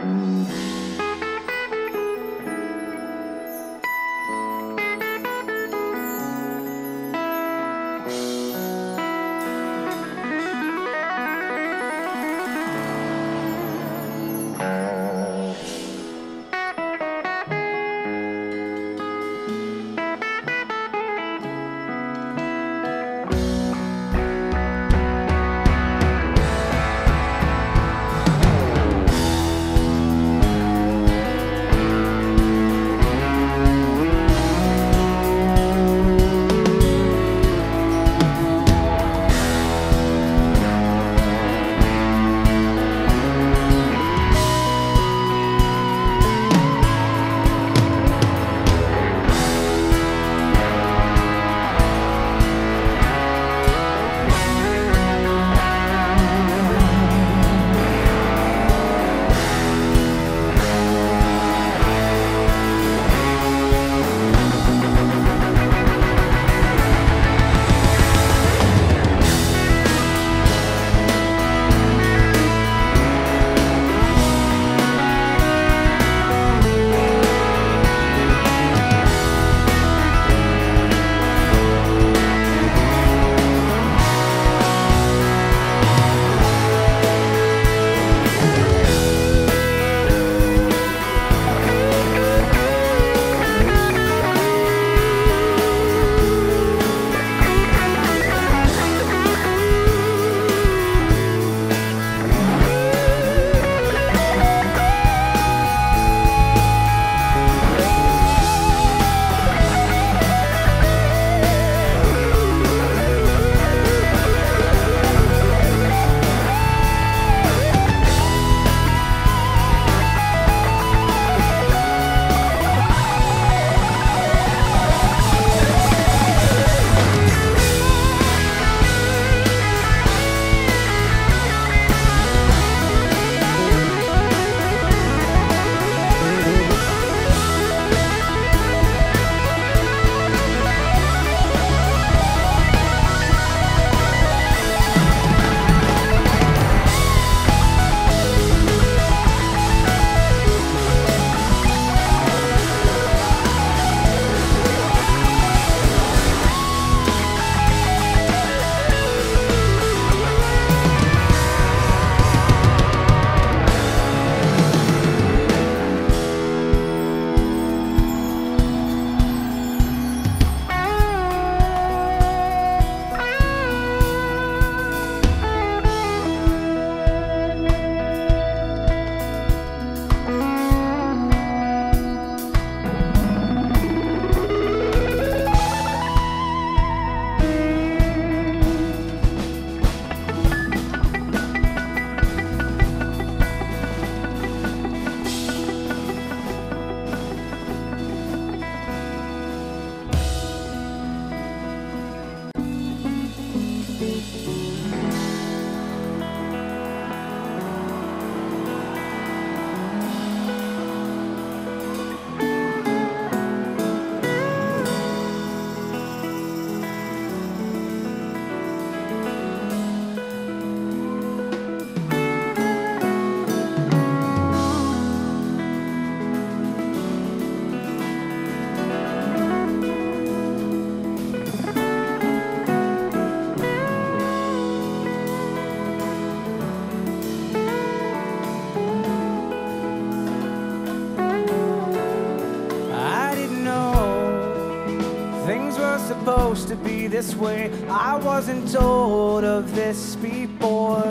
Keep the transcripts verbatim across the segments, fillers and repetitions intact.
supposed to be this way. I wasn't told of this before,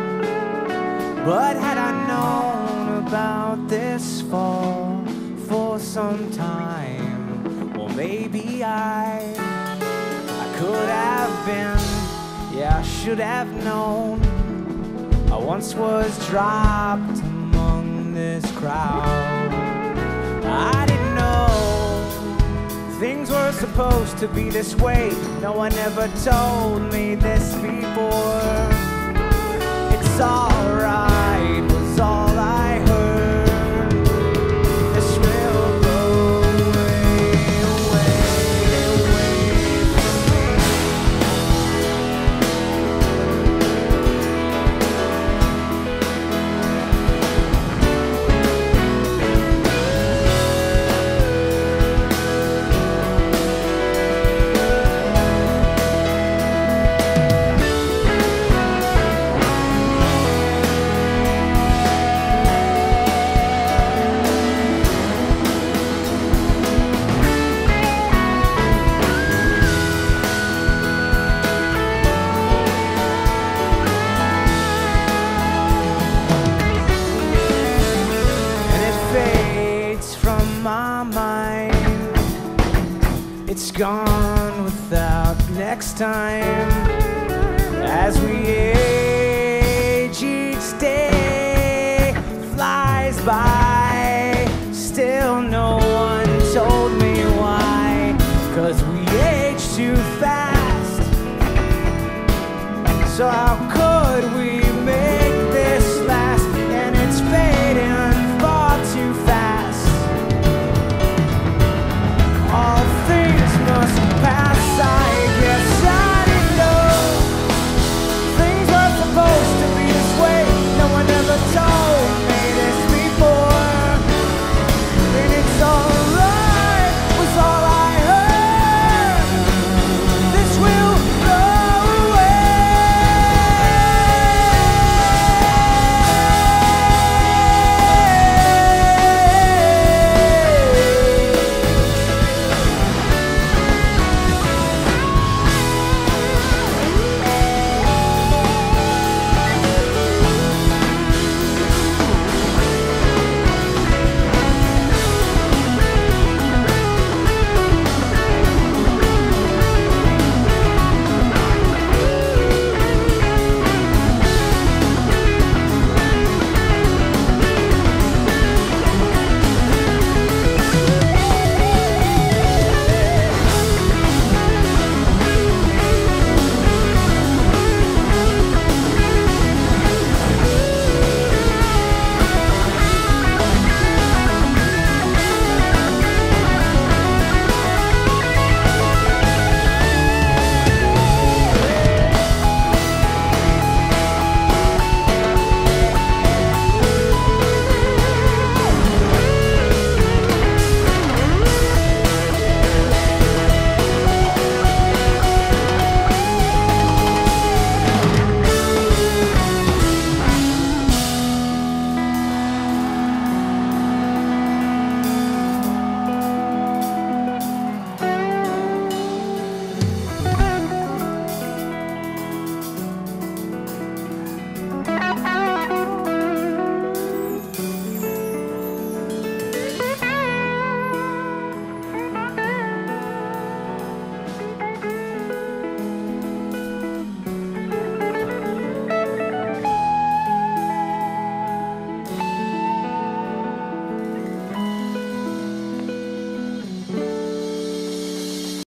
but had I known about this fall for some time, well, maybe I I could have been, yeah, I should have known. I once was dropped among this crowd. I didn't know things were supposed to be this way. No one ever told me this before. It's alright was all I heard. This will go away, away, away from me. it's gone without next time. As we age, each day flies by. Still no one told me why, 'cause we age too fast. So I